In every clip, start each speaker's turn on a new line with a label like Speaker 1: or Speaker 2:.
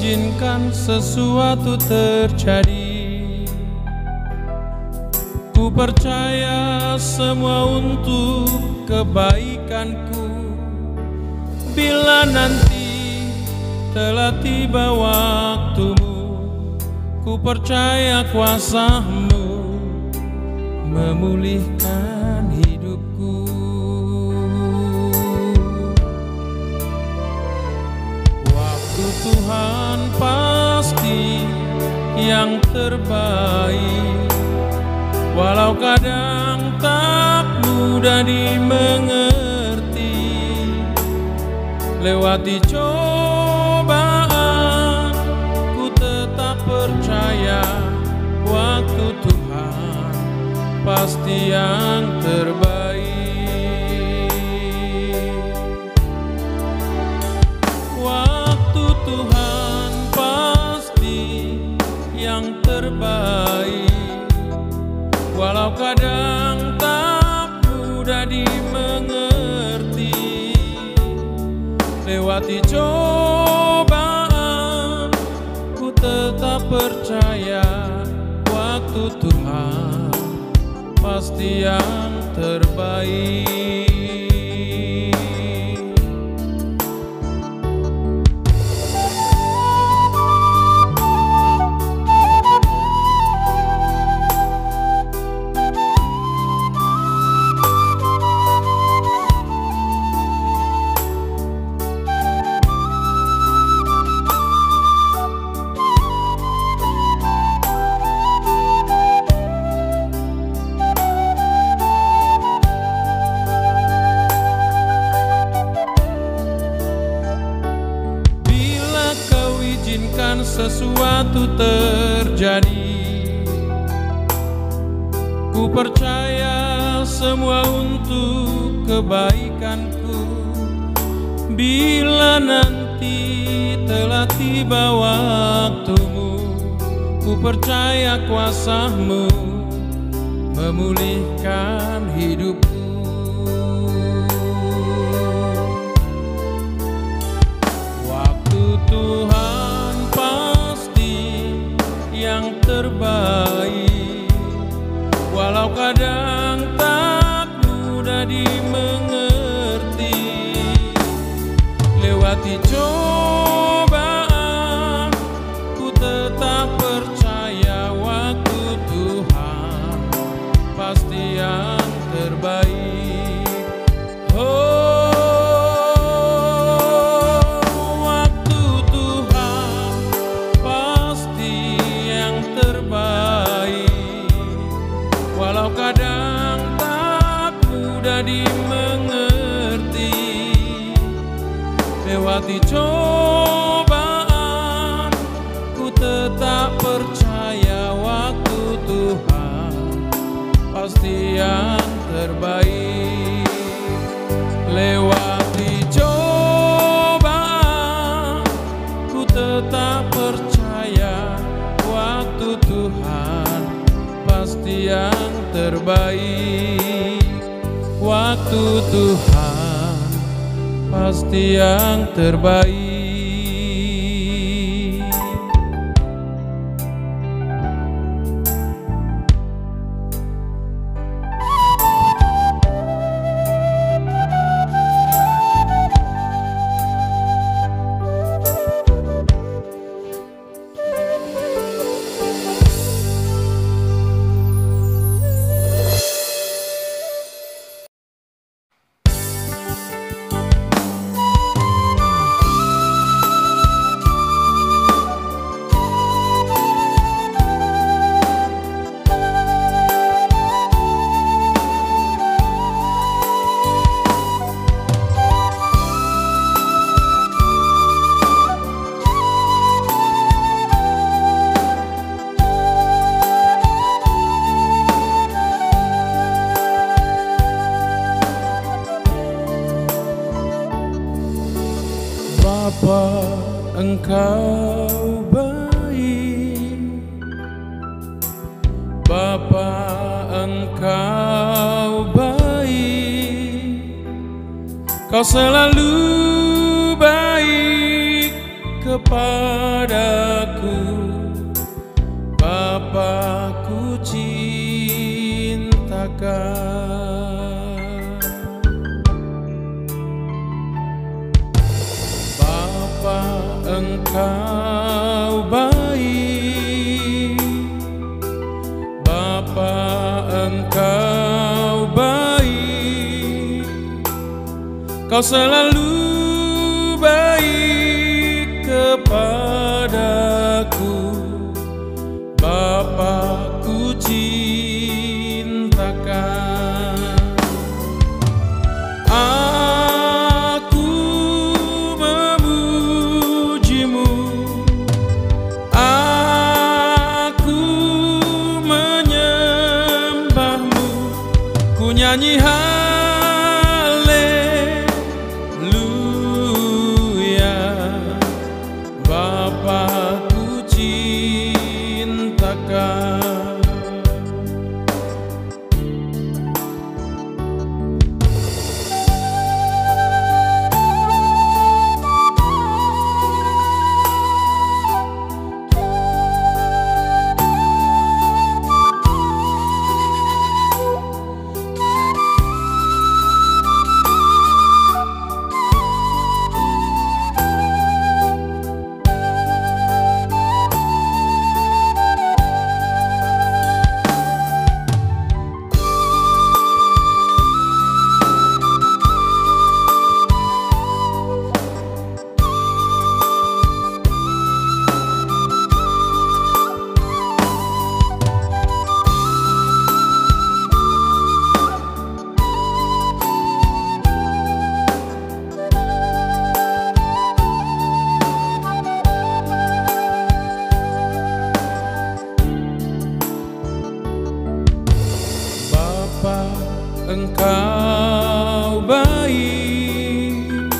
Speaker 1: izinkan sesuatu terjadi. Ku percaya semua untuk kebaikanku. Bila nanti telah tiba waktumu, ku percaya kuasa-Mu memulihkan hidupku. Waktu Tuhan pasti yang terbaik, walau kadang tak mudah dimengerti. Lewati cobaan, ku tetap percaya waktu Tuhan pasti yang terbaik. Waktu Tuhan pasti yang terbaik, walau kadang tak mudah dimengerti. Lewati cobaan, ku tetap percaya waktu Tuhan pasti yang terbaik. Izinkan sesuatu terjadi. Ku percaya semua untuk kebaikanku. Bila nanti telah tiba waktumu, ku percaya kuasa-Mu memulihkan hidupku. Waktu Tuhan yang terbaik, walau kadang tak mudah dimengerti. Lewati cobaan, ku tetap percaya waktu Tuhan pasti yang terbaik. Waktu Tuhan pasti terbaik, walau kadang tak mudah dimengerti. Lewati cobaan, ku tetap percaya waktu Tuhan pasti yang terbaik. Lewati cobaan, ku tetap percaya waktu Tuhan pasti yang terbaik. Waktu Tuhan pasti yang terbaik. Bapa, Engkau baik. Bapa, Engkau baik. Kau selalu baik kepadaku, Bapa-Ku cintakan. Bapa, Engkau baik, Bapa, Engkau baik, Kau selalu baik kepadaku, Bapa-Ku cintakan. Aku memuji-Mu, aku menyembah-Mu, ku nyanyi haleluya, Bapa-Ku cintakan. Engkau baik,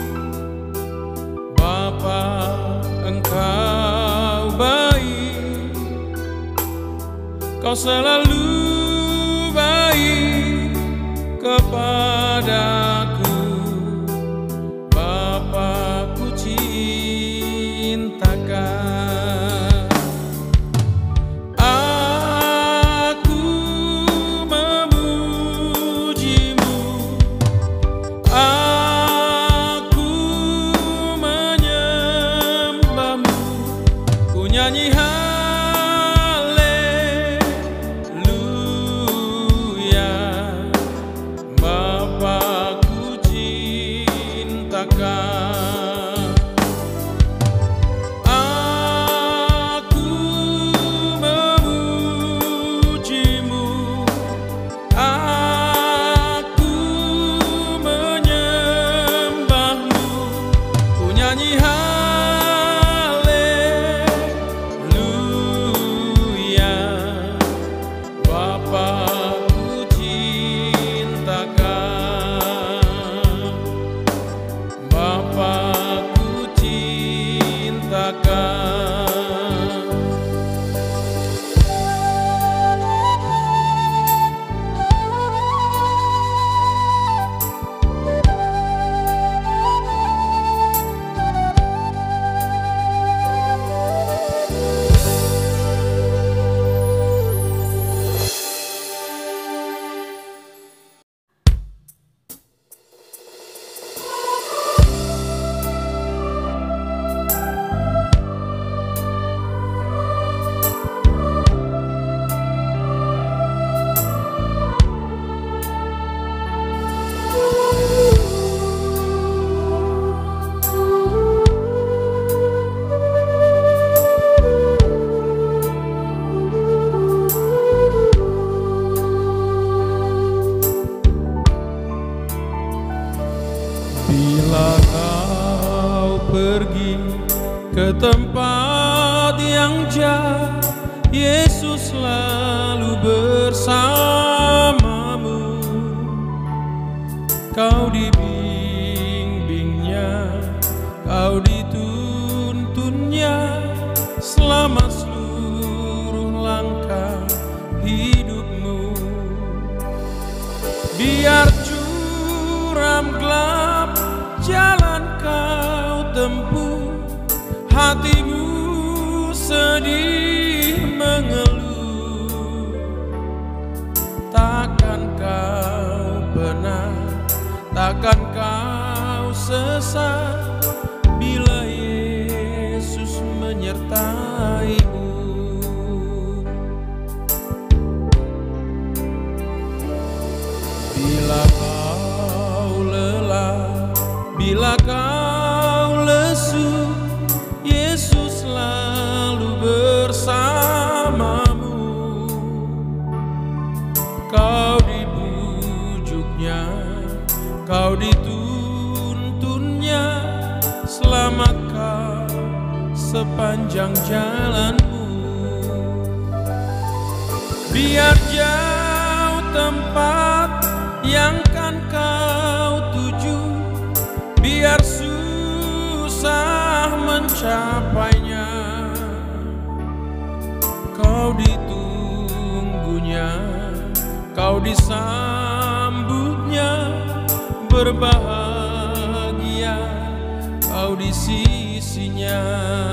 Speaker 1: Bapa, Engkau baik, Kau selalu baik kepadaku, Bapa-Ku cintakan. Nyanyi haleluya, Bapa-Ku cintakan. Aku memuji-Mu, aku menyembah-Mu, ku nyanyi Bapa-Ku cintakan, Bapa-Ku cintakan. Bila kau pergi ke tempat yang jauh, Yesus selalu bersamamu. Kau dibimbingnya, kau dituntunnya selama seluruh langkah hidupmu. Biar curam gelap jalan kau tempuh, hati sedih mengeluh, takkan kau pernah, takkan kau sesat bila Yesus menyertaimu. Bila kau lelah, bila kau lesu, Yesus selalu bersamamu. Kau dibujuknya, kau dituntunnya, selamat kau sepanjang jalanmu. Biar jauh tempat yang kan kau tuju, biar susah mencapainya, kau ditunggunya, kau disambutnya, berbahagia kau di sisinya.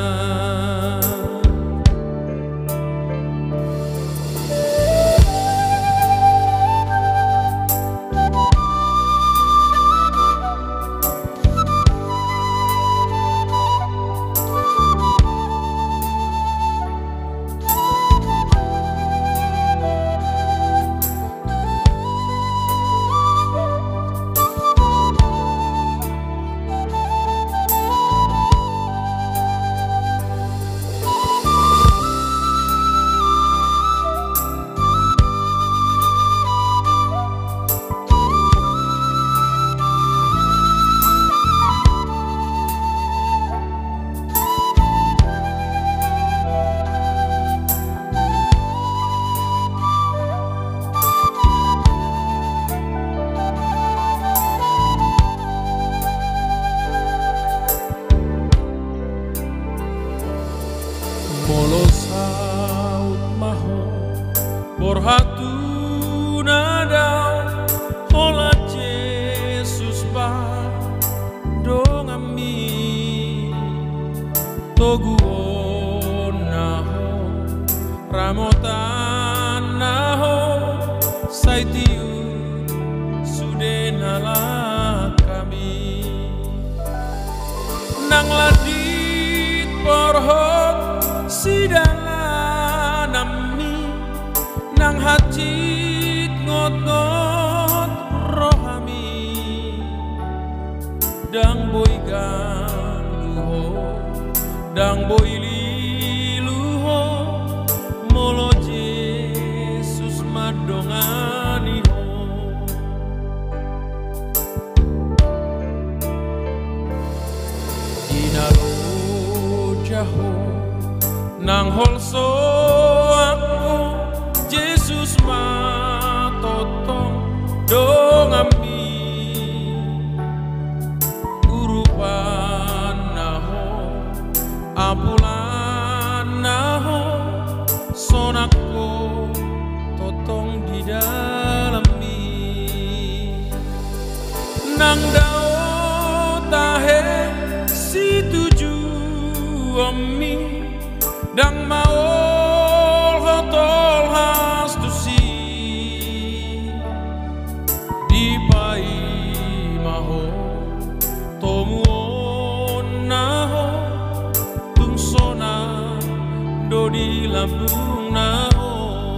Speaker 1: Molo saut maho porhatuna dao hola Jesus ba dongami toguon naho ramotan naho saitiu sudenala kami nang ladit porhot sidalanami nang hajit ngot-ngot rohami dang boy gangluho dang boy liluho molo Jesus madonganiho dinalo jaho nang holso aku Jesus matotong dongami urupan naho apulan naho sonako totong di dalami nang dao tahe si tuju omi dang maol hotol hastusi di pai maho tomuon naho tungsona do di lambung naho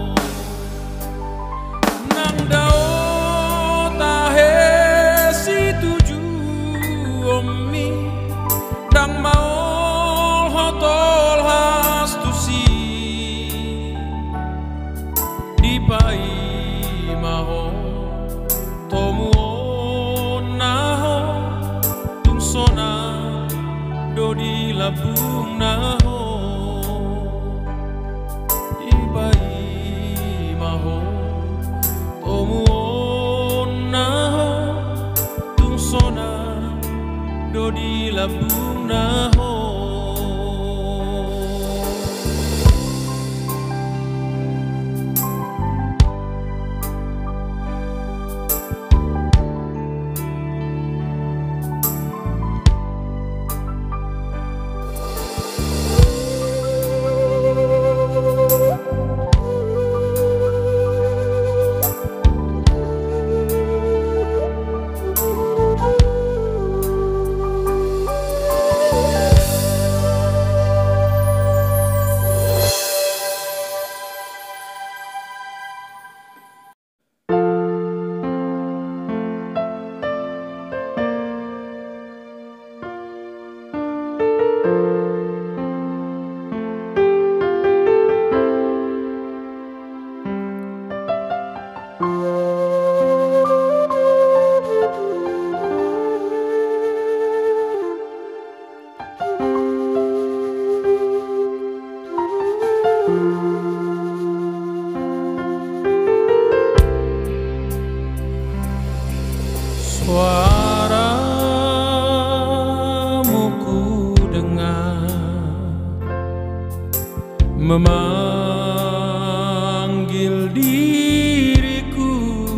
Speaker 1: nang dao tahe si tuju omi dang maol hotol pai maho tomuon naho tungsona do di labung naho di pai maho tomuon naho tungsona do di labung naho. memanggil diriku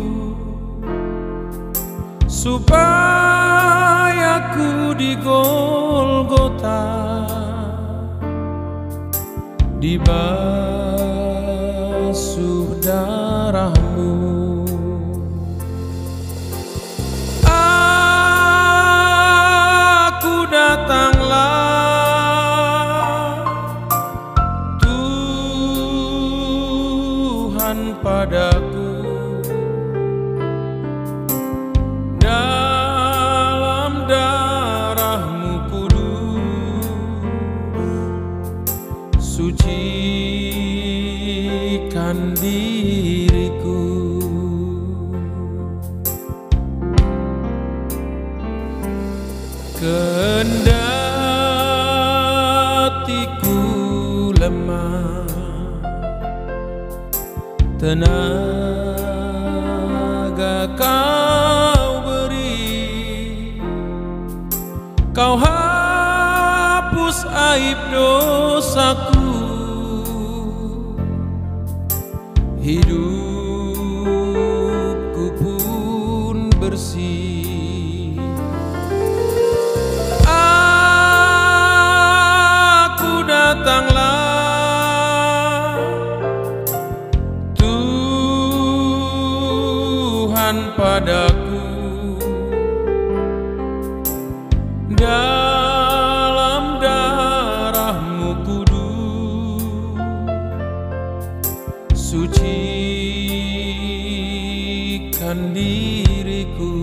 Speaker 1: supaya ku di Golgota dibasuh darahmu. Aku datanglah Tuhan padaku, dalam darahmu kudus sucikan diriku. Kendatiku lemah, tenaga kau beri, kau hapus aib dosaku, hidupku pun bersih. Aku datanglah Tuhan padaku, dalam darahmu kudus sucikan diriku.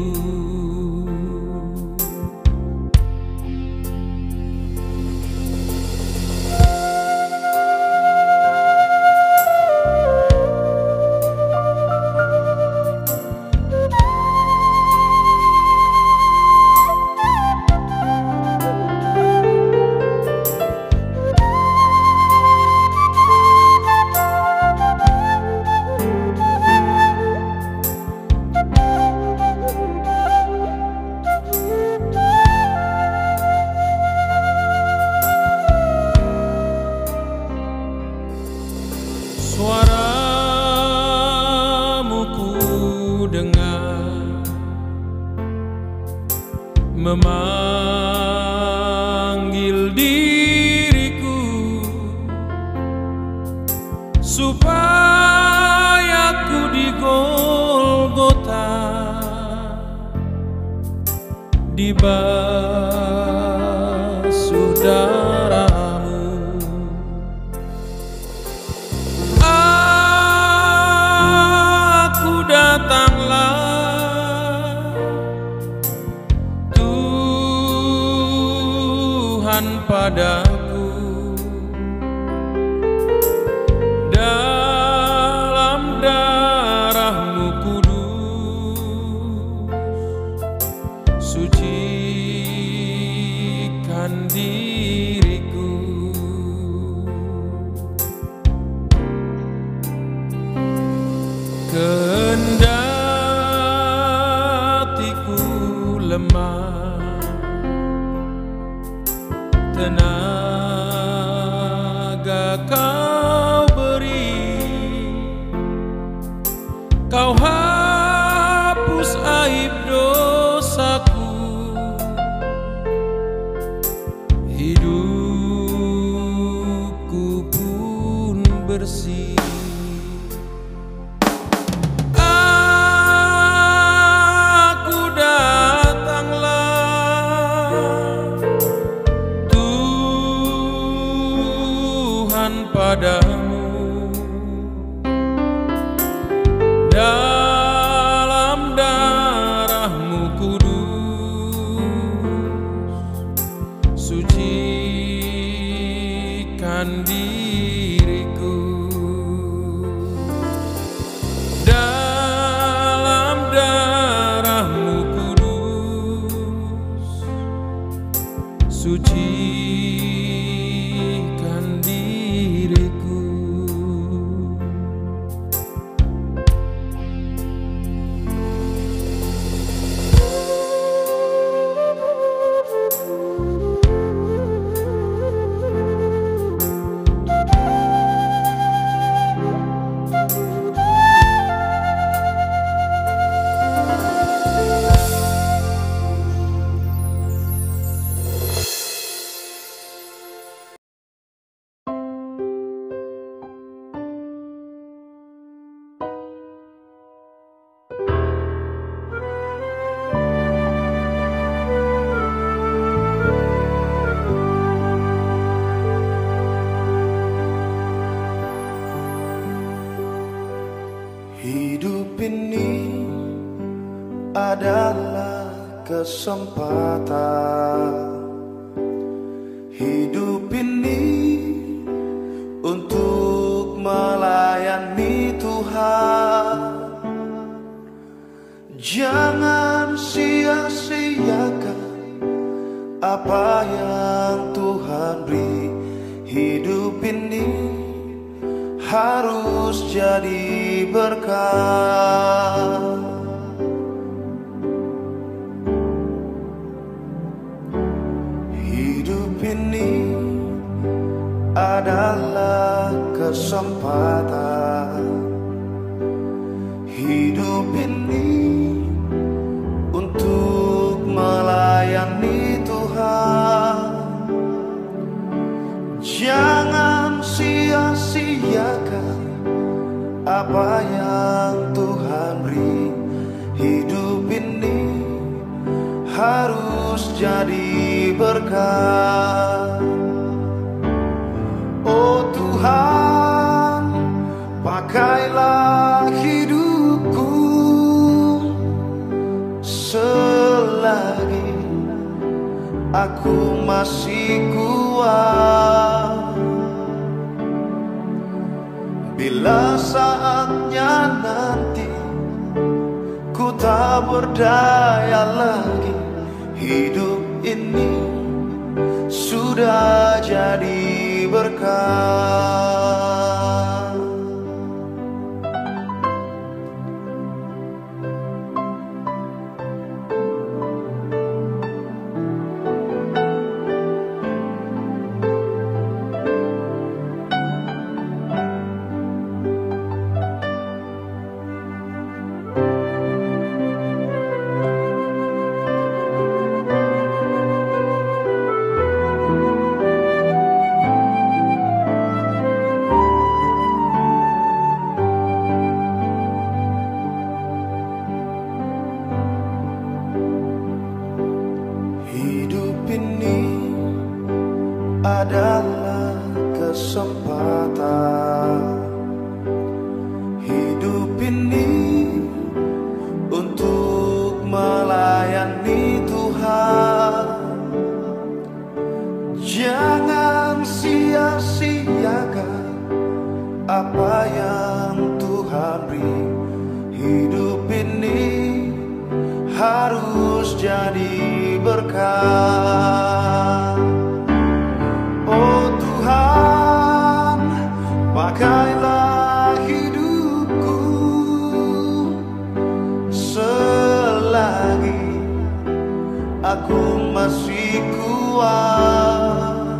Speaker 1: Suaramu ku dengar memanggil diriku supaya ku di Golgota dibasuh darahmu. Datanglah Tuhan padaku, dalam darahmu kudus sucikan diriku. Kendatiku lemah, tenaga kau beri, kau hapus aib dosaku, hidupku pun bersih. Padamu, dalam darahmu kudus sucikan diriku, dalam darahmu kudus sucikan diriku.
Speaker 2: kesempatan hidup ini untuk melayani Tuhan. Jangan sia-siakan apa yang Tuhan beri. Hidup ini harus jadi berkah. Hidup ini adalah kesempatan. Hidup ini untuk melayani Tuhan. Jangan sia-siakan apa yang Tuhan beri. Hidup ini harus jadi berkah. Oh Tuhan, pakailah hidupku selagi aku masih kuat. Bila saatnya nanti ku tak berdaya lagi, hidup ini sudah jadi berkah. Adalah kesempatan. Hidup ini untuk melayani Tuhan. Jangan sia-siakan apa yang Tuhan beri. Hidup ini harus jadi berkah. Oh Tuhan, pakailah hidupku selagi aku masih kuat.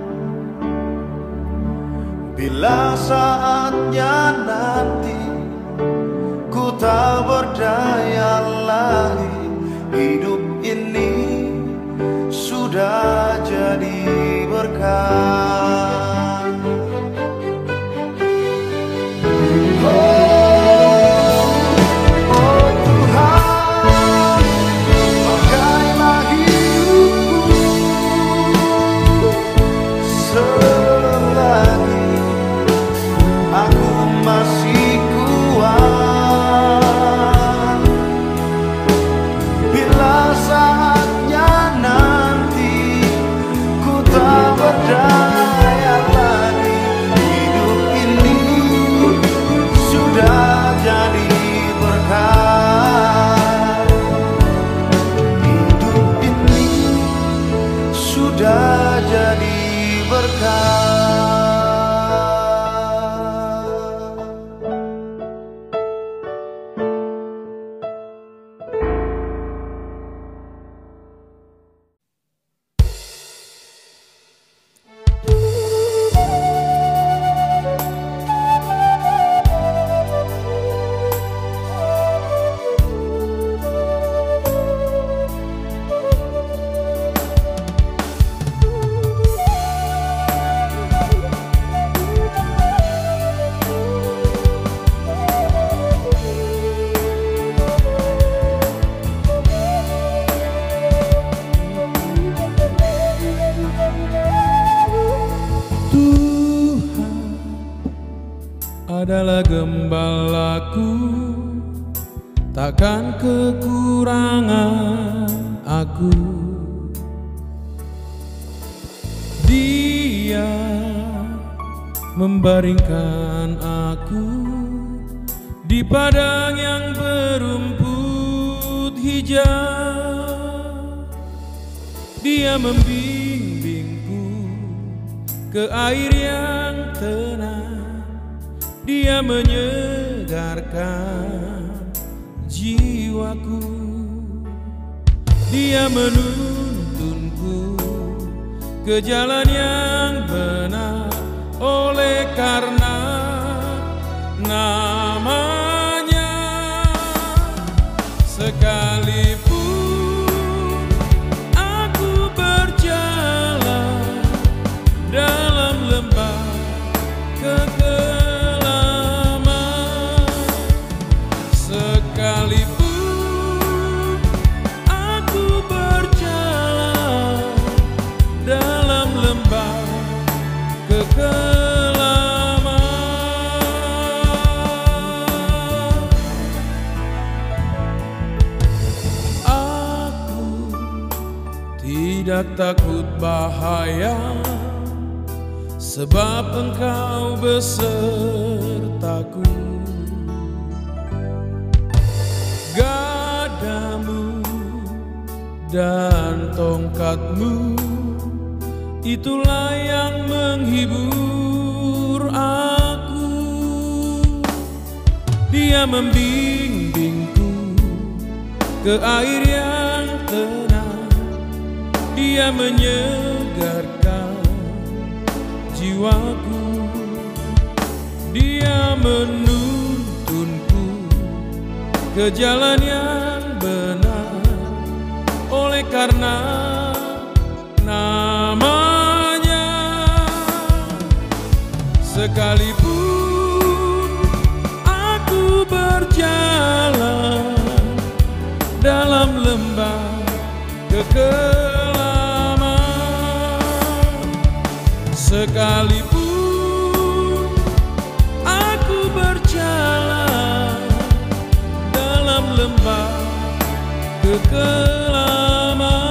Speaker 2: Bila saatnya nanti ku tak berdaya lagi, hidup ini sudah jadi berkah. Oh Tuhan, pakailah hidupku selagi aku masih kuat. Bila saatnya nanti ku tak berdaya lagi, hidup ini sudah jadi berkah. Hidup ini sudah jadi berkah.
Speaker 1: adalah gembalaku, takkan kekurangan aku. Dia membaringkan aku di padang yang berumput hijau. Dia membimbingku ke air yang tenang. Dia menyegarkan jiwaku. Dia menuntunku ke jalan yang benar, oleh karena namanya. Sekalipun aku berjalan dalam lembah kekelaman, sekalipun aku berjalan dalam lembah kekelaman, aku tidak takut bahaya, sebab Engkau besertaku. Gadamu dan tongkatmu, itulah yang menghibur aku. Dia membimbingku ke air yang tenang. Dia menyegarkan jiwaku. Dia menuntunku ke jalan yang benar, oleh karena namanya. Sekalipun aku berjalan dalam lembah kekelaman, sekalipun aku berjalan dalam lembah kekelaman,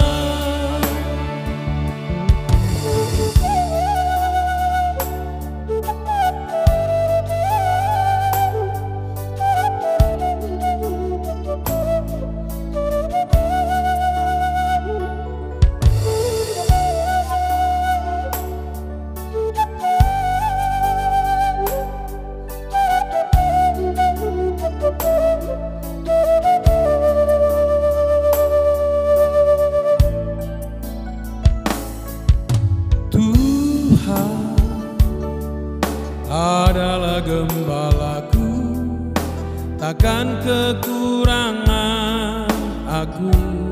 Speaker 1: adalah gembalaku, takkan kekurangan aku.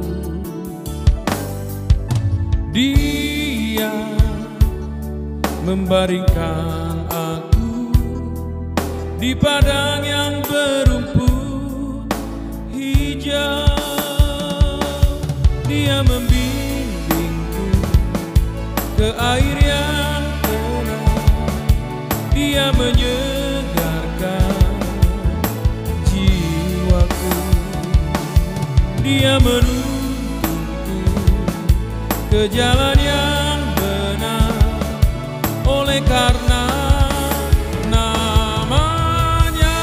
Speaker 1: Dia membaringkan aku di padang yang berumput hijau. Dia membimbingku ke air yang tenang. Dia menyegarkan jiwaku. Dia menuntunku ke jalan yang benar, oleh karena namanya.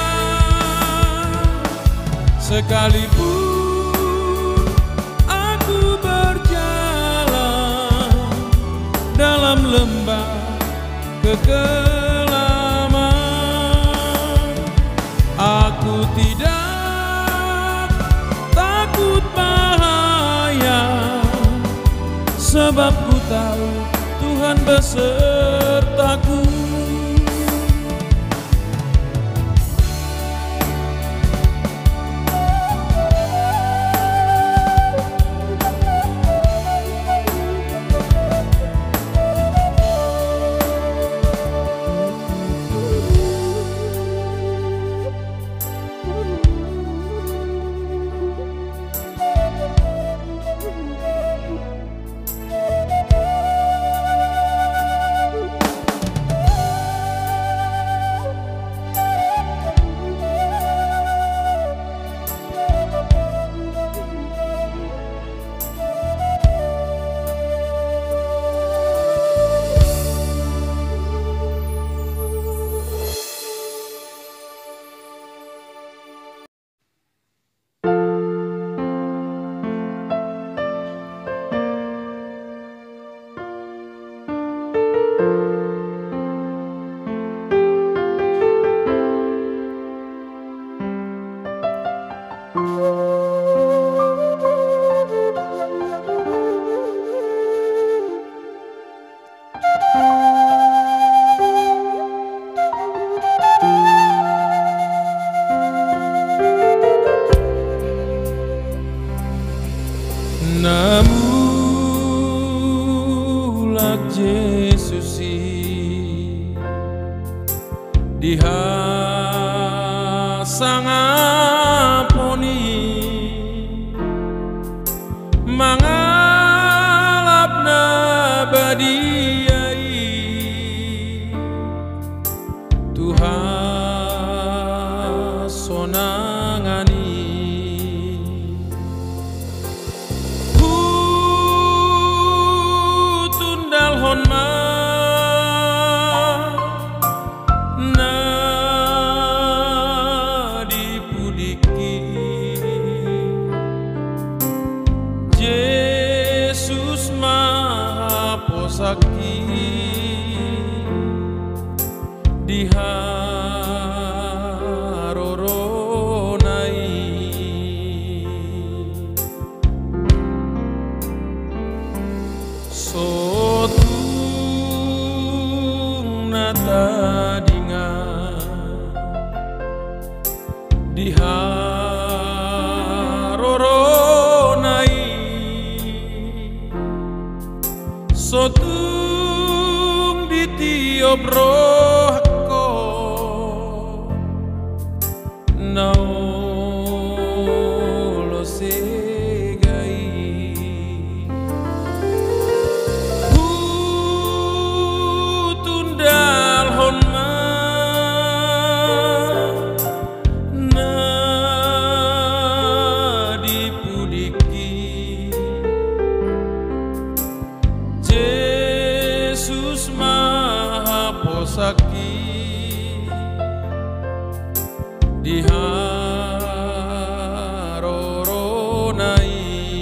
Speaker 1: Sekalipun aku berjalan dalam lembah kekelaman, aku tidak takut bahaya, sebab ku tahu Tuhan besertaku. tulak Yesus diha sangaponi mangalapna badiai Tuhan sonangani tundal honma na dipudiki Yesus maha posaki diharoronai sotung nata dinga diharoronai sotung ditiup rohku naulo segai tundal honma na dipudiki Yesus maha posaki diharoronai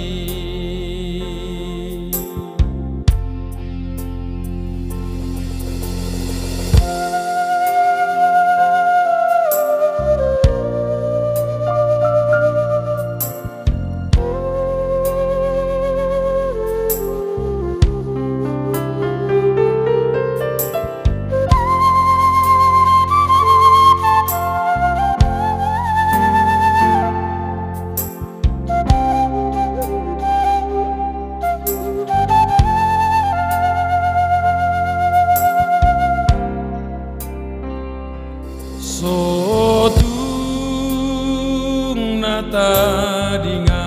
Speaker 1: sotung nata dinga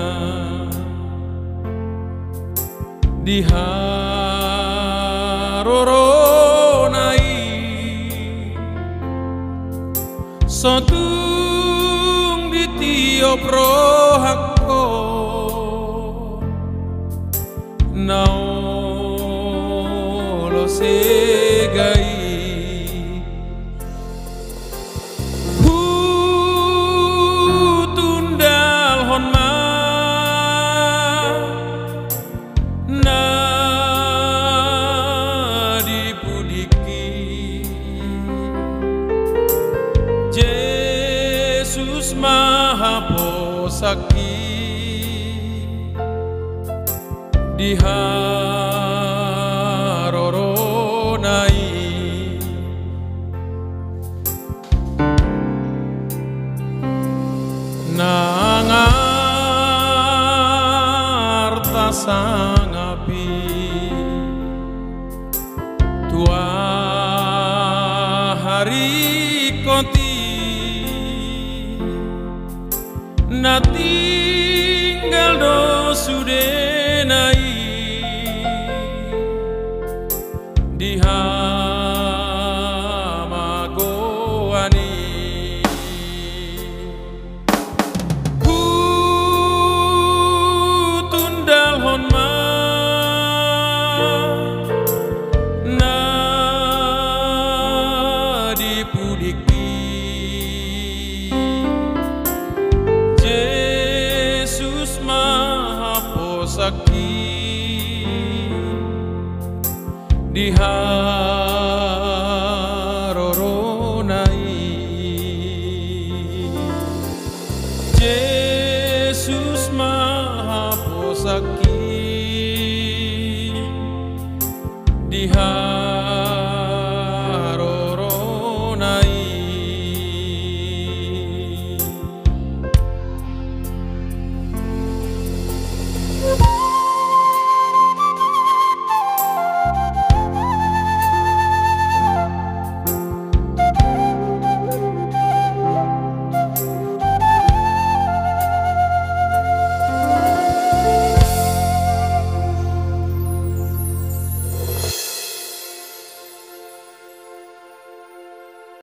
Speaker 1: diharoronai sotung ditiup rohku naulo segai Yesus maha posaki diharoronai nangarta sangapi tua hari koti na tinggal do sudenai dihamagoani tundal honma na dipudiki Yesus maha posaki diharoronai Yesus maha posaki diharoronai